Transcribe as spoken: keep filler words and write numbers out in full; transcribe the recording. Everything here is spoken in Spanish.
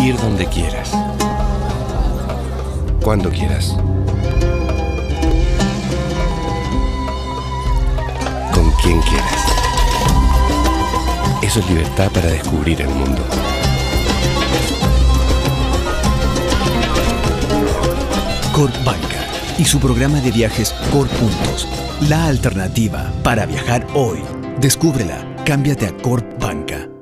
Ir donde quieras. Cuando quieras. Con quien quieras. Eso es libertad para descubrir el mundo. Corp Banca y su programa de viajes Corp Puntos. La alternativa para viajar hoy. Descúbrela. Cámbiate a Corp Banca.